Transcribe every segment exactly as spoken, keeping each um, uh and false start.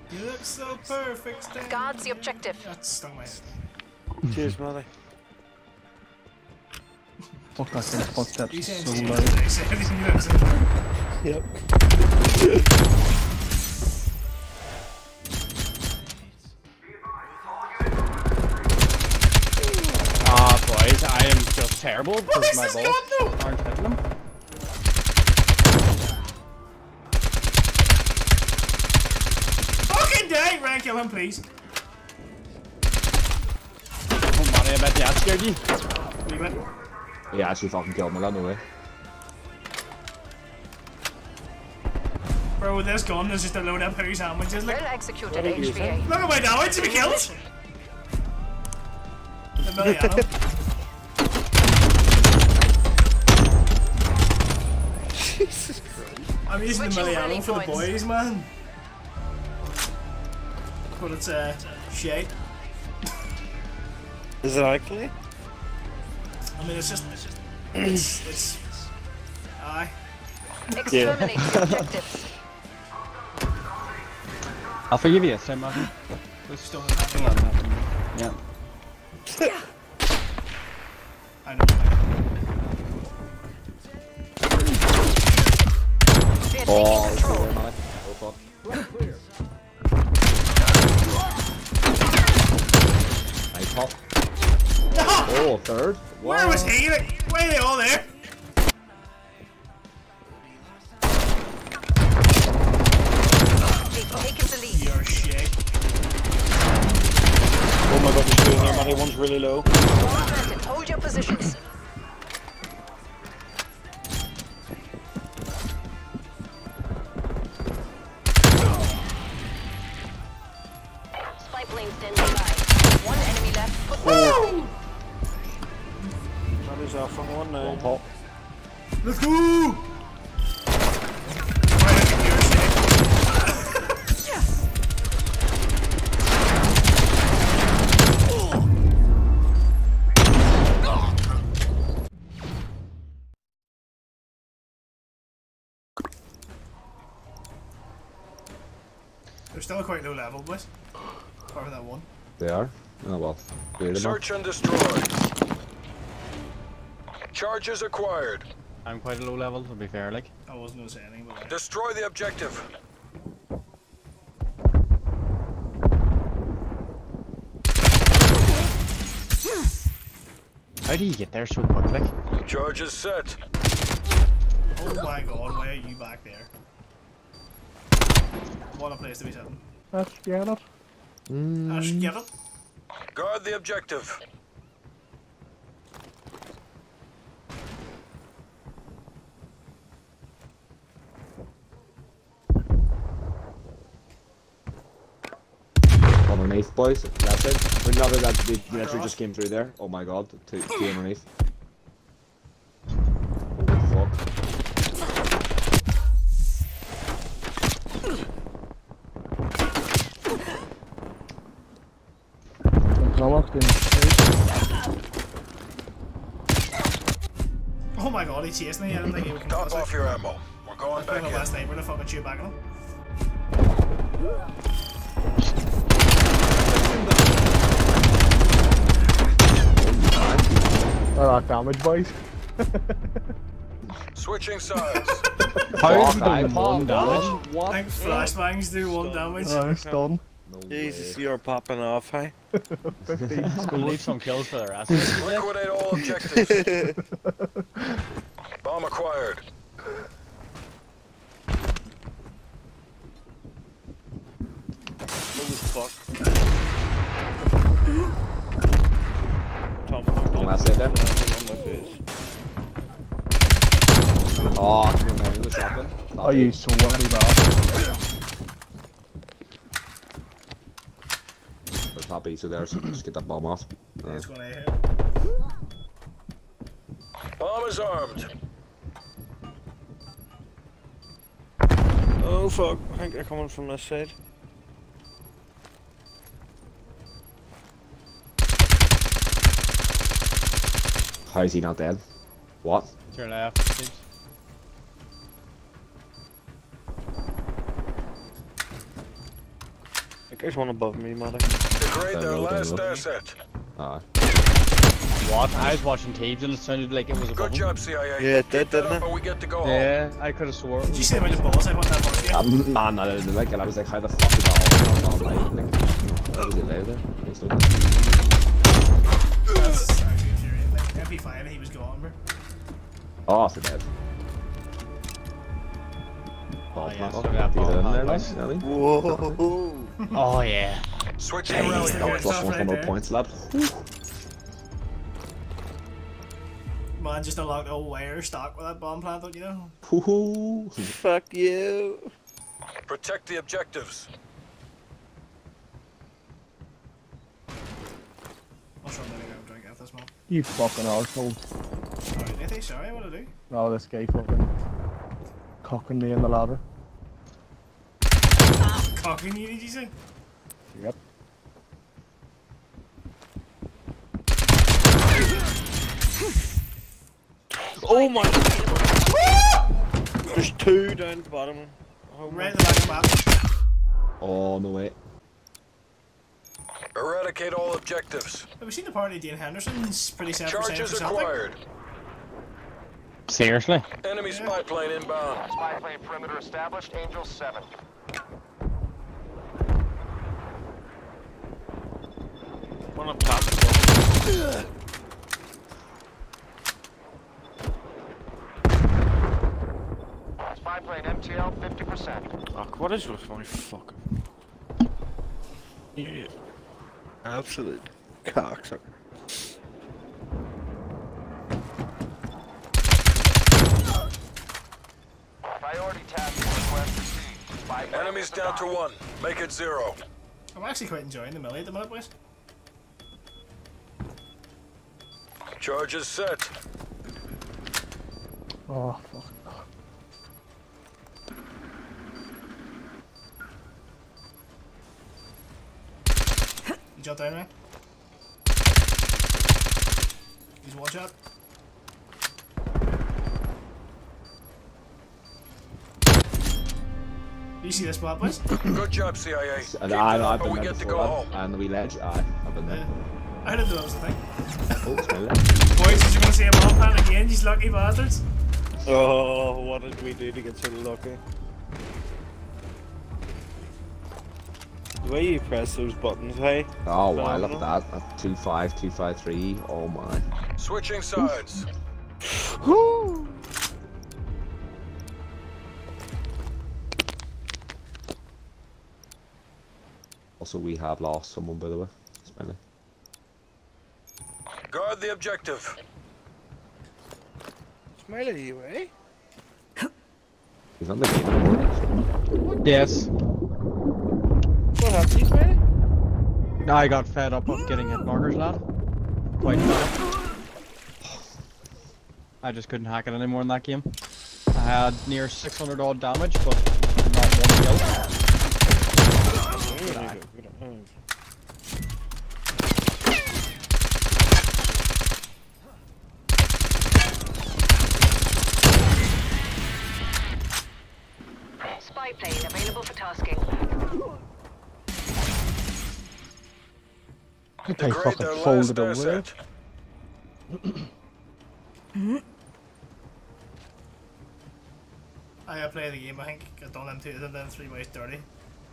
You look so perfect. Stand. Guards the objective. That stung my head. Cheers, brother. Fuck, I can fuck that You saying so cheers loud. today, so everything you ever said. Yep. Ah, boys, I am just terrible because my this balls gun, aren't hitting them. Fucking die! Ryan, kill him, please. Oh, Manny, I bet that scared you. Leave it. He actually fucking killed me, no way. Bro, with this gun, there's just a load of poo sandwiches. Like, Well executed, H V A. look at my damage to be killed! The Milano. Jesus Christ. I'm using the Switching Milano rally for the points. boys, man. But it's, uh, shit. Is it actually? I mean, it's just, it's, just, it's, it's, aye. Exterminate the objectives. I'll forgive you this time, Martin. Just don't have me. Yeah. I know. They're Oh, taking it's control. over, man. Oh, fuck. Nice pop. Oh, third. Where was he? Like, why are they all there? They've taken the lead. You're shit. Oh my god, there's two in there, man. One's really low. Planted. Hold your positions. Spy plane standing by. One enemy left. Put Woo! That is off on one now. One pop. Let's go! Right, you're shit. They're still quite low level, boys. Apart from that one. They are? Oh, well. Weird enough. Search and destroy. Charges acquired. I'm quite a low level, to be fair, like. I wasn't gonna say anything, but like, Destroy the objective. How do you get there so quickly? Charges set. oh my god, why are you back there? What a place to be sitting. Let's get it. Ash, get it. Guard the objective. Underneath, boys. That's it. Another that they literally just came through there. Oh my god. Two, two underneath. Holy fuck. I walked in. Oh my god, he chased me. I didn't think he would come Top closer. off your ammo. We're going I'm back the last in. neighbor to fucking shoot back at him. Alright, damage, boys. Switching sides. How is Fuck, it I doing one damage? I What? think flashbangs do one damage. Oh, it's done. No Jesus, way. you're popping off, hey? fifteen. We'll leave some kills for the rest. Liquidate all objectives. Bomb acquired. Holy fuck. Tom, Tom, Tom. Last hit there. On my face. Oh, I can remember the shotgun. Oh, you sweaty bastard. There's top easy there, so just get that bomb off. Yeah. That's what I hear. Bomb is armed. Oh fuck, I think they're coming from this side. How is he not dead? What? To your left, seems. think there's one above me, Matty. Degrade Uh, their no, last don't look. asset. Aye. What? I was watching tapes and it sounded like it was a Good bubble. job, C I A. Yeah, it did, Keep that didn't up it? or we get to go home. Yeah, I could have swore. Did you see about the balls I want that for you? Um, man, I didn't like it. I was like, how the fuck is that all all night? Like, what was it there? It's not- That's actually infuriating. Like, M P five, he was gone, bro. Oh, for dead. Oh, yeah, Oh, so that these ball are in there, plant nice, was- Ellie. Whoa! Oh, yeah. Switching Hey, rally yeah. Got points. plus Stuff one right hundred there. points, lad. Man, just unlocked the whole wire stock with that bomb planted, you know? Hoo-hoo. Fuck you! Protect the objectives. I'll show them that I go drink after this, man. You fucking arsehole. Sorry, Nathan, sorry, what did I do? Oh, this guy fucking cocking me in the ladder. Cocking you, did you say? Yep. Oh my! There's two down at the bottom. Oh Right my! at the back of the map. Oh, no way. Eradicate all objectives. Have we seen the party Dean Henderson's pretty self-percent Charges for something? acquired. Seriously? Enemy spy plane inbound. Spy plane perimeter established. Angel seven. One up top. Spy plane M T L fifty percent. Fuck, what is with my fucking... Idiot. Absolute cocksucker. Priority task request received. Spy plane Enemies is down to down. one. Make it zero. I'm actually quite enjoying the melee at the minute, boys. Charges set. Oh, fuck. You jump down, man. He's one shot. You see this spot, boys? Good job, C I A. Keep And that I know, up I've or been we there get to before, go lad. home. And the wee ledge, aye, I've been Yeah. there. I didn't know that was the thing. Oh, smell it. Boys, is you gonna see a bomb plant again, you lucky bastards? Oh, what did we do to get so lucky? The way you press those buttons, hey? Oh, wow, look at that. That's two five, two five three. Oh, my. Switching sides. Also, we have lost someone, by the way. Smelly. Guard the objective. Smile at you, eh? He's on the game. Yes. What happened, Smiley? I got fed up of getting hit markers, lad. Quite fed up. I just couldn't hack it anymore in that game. I had near six hundred odd damage, but not one kill. Spy plane available for tasking. I Degrade fucking their last folded over there. asset. I gotta play the game, I think. I've done them two, I've done them three ways dirty.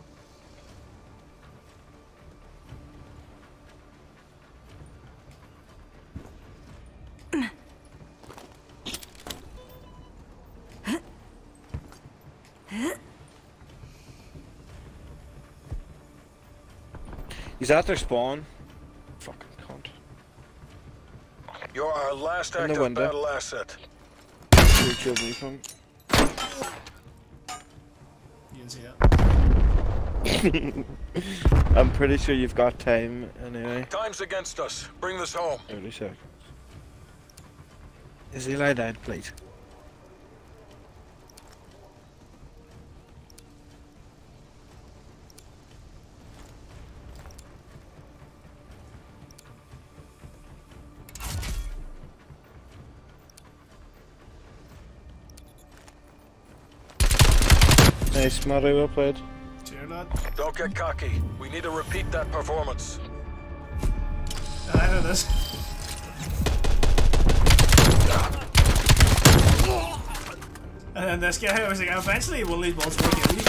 He's at their spawn. Fucking cunt. You're our last In the active window. battle asset. Who killed me from? You didn't see that. I'm pretty sure you've got time anyway. Time's against us. Bring this home. thirty seconds. Is he lie down, please? Nice, Matty, well played. Cheers, lad. God. Don't get cocky. We need to repeat that performance. I know this. And then this guy, I was like, eventually one of these balls will kill you.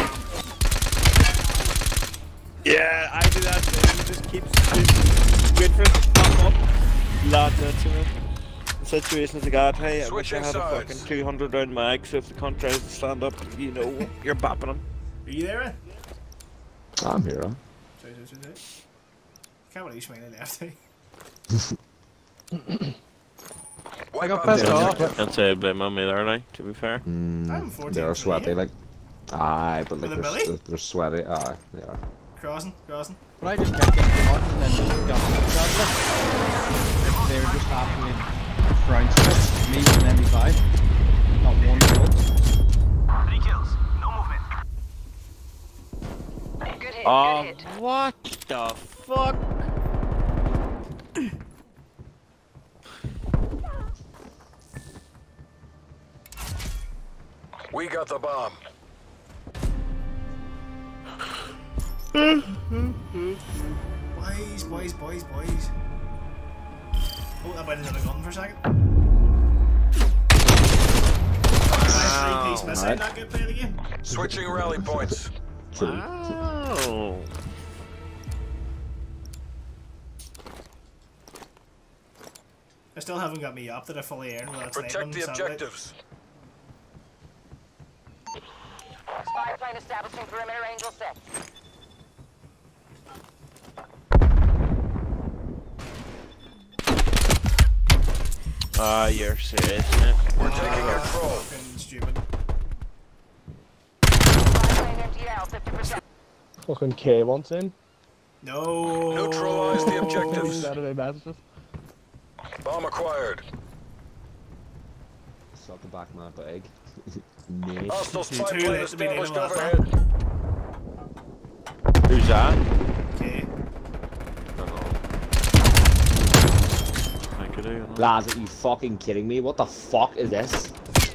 Yeah, I do that too. He just keeps wait for it to pop up. Lad that to me. The situation's like that, hey, I wish I had a fucking two hundred round mag, so if the cunt tries to stand up, you know, you're bapping him. Are you there, man? I'm here, huh? Sorry, sorry, sorry, sorry. Can't believe you smiling left, eh? I got pissed off. Can't say I blame on me there now, to be fair. Mm, I'm fourteen they're sweaty, like. Aye, but like With a they're, belly? they're, they're sweaty. Aye, they are. Crossing, crossing. But I just kept getting too much and then just got it. They were just absolutely trounced it. Me and M B five. Not one kill. Three kills. No movement. Good hit, Um, good hit. what the fuck? We got the bomb. Boys, boys, boys, boys. Oh, that might have done a gun for a second. Nice three-piece missing, Alright. not good play of the game. Switching rally points. True. Oh. I still haven't got me up that I fully earned with that Protect sniping the satellite. objectives. Spy plane establishing perimeter angel set. Ah, you're serious, man. We're taking control. Fucking stupid. Spy plane emptied out, fifty percent. Fucking K wants in. No. Neutralize the objectives. Saturday messages. Bomb acquired. Suck the back of my bag. Nice. Hostile spy Too plane late to be named established last time. overhead. Who's that? Okay. I could do, you know. Lads, are you fucking kidding me? What the fuck is this?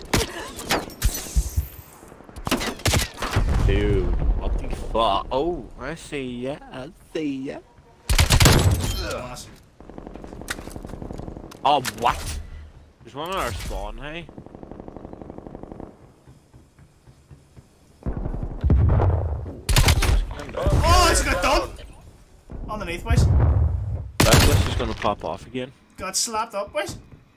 Dude, what the fuck? Oh, I see ya, I see ya. Class. Oh, what? There's one on our spawn, hey? Oh, it's got done! Underneath, boys. That's this is gonna pop off again. Got slapped up, boys.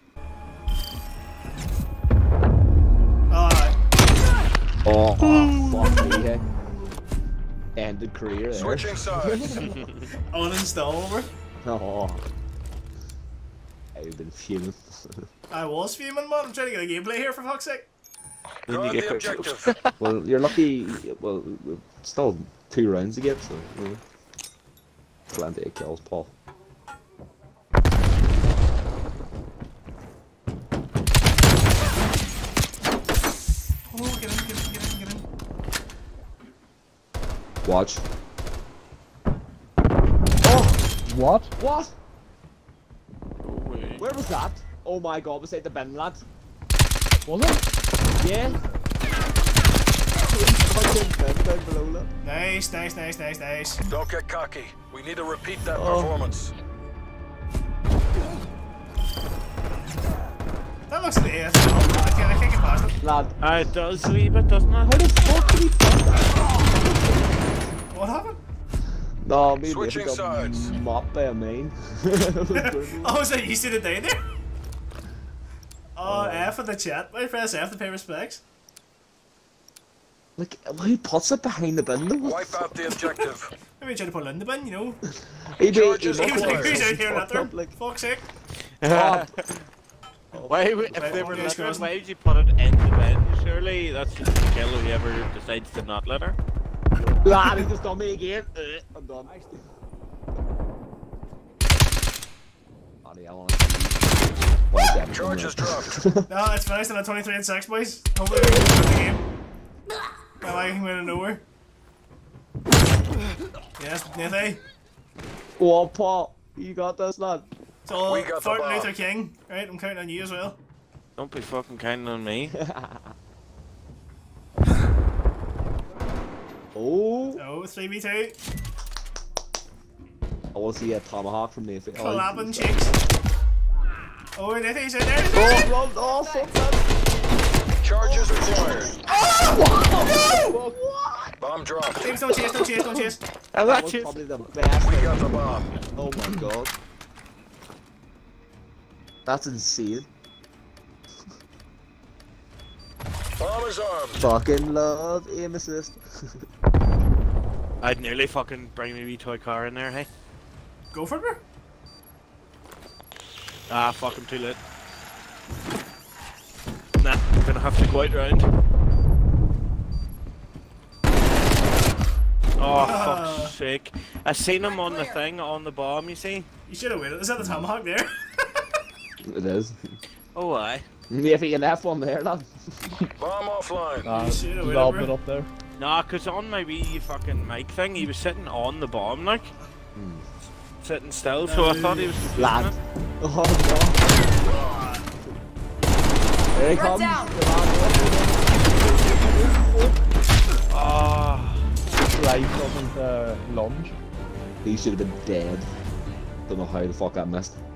Alright. Oh, oh fuck me, hey. Ended career there. Switching sides. Uninstall over. Oh. I've been fuming. I was fuming, man. I'm trying to get a gameplay here for fuck's sake. Then Guard you the get objective. Well, you're lucky. Well, we've still two rounds to get, so. You know. Plenty of kills, Paul. Oh, get in, get in, get in, get in. Watch. What? What? No way. Where was that? Oh my god, beside the bin, lad. Was it? Yeah. Fucking bin down below, lad. Nice, nice, nice, nice, nice. Don't get cocky. We need to repeat that Oh. performance. That looks like the A S L. I can't, I can't get past it. Lad, Ah, it does a wee bit, doesn't it? how the fuck did he fuck that? What happened? No, maybe Switching he got sides. mopped by a mine. Oh, is that you see the day there? Oh, F in the chat. Why press F to pay respects? Like, who puts it behind the bin though? What Wipe the out the objective. Maybe try to put it in the bin, you know? He be, he Charges must Who's, have acquired. who's out something here fucked litter? up, like, Fuck's sake. oh, Why, would- if Right, they were okay, littering, Scott. why would you put it in the bin? Surely that's just to kill whoever decides to not litter. lad, he just done me again. Uh, I'm done. Bloody hell, I Charges dropped. No, it's finished on a twenty-three and six, boys. Hopefully we can win the game. Well, I can win it nowhere. Yes, Nathan. Oh, Paul, you got this, lad. So, We got the Martin bomb. Luther King, right? I'm counting on you as well. Don't be fucking counting on me. Oh! Oh, three v two. I want to see a tomahawk from the. Collabing cheeks. Oh, and I think he's in there. Oh, run! Oh, fuck that! Charges required. Oh! What? Bomb dropped. James, don't chase, don't chase, don't chase. I That got was you. probably the best. We thing. got the bomb. Oh my god. That's insane. Bomb is armed. Fucking love aim assist. I'd nearly fucking bring me wee toy car in there, hey? Go for it, bro. Ah, fuck, I'm too late. Nah, I'm gonna have to go out round. Oh, fuck's sake. I seen him on the thing, on the bomb, you see? You should have waited. Is that the tomahawk there? It is. Oh, aye. If he can F one there, lad. Bomb offline. Nah, should've he's waited, all bro. bit up there. Nah, cause on my wee fucking mic thing, he was sitting on the bomb, like. Hmm. Sitting still, so I thought he was defusing Lad. it. Oh no. There he comes. Oh, Life doesn't uh, lunge. He should have been dead. Don't know how the fuck I missed.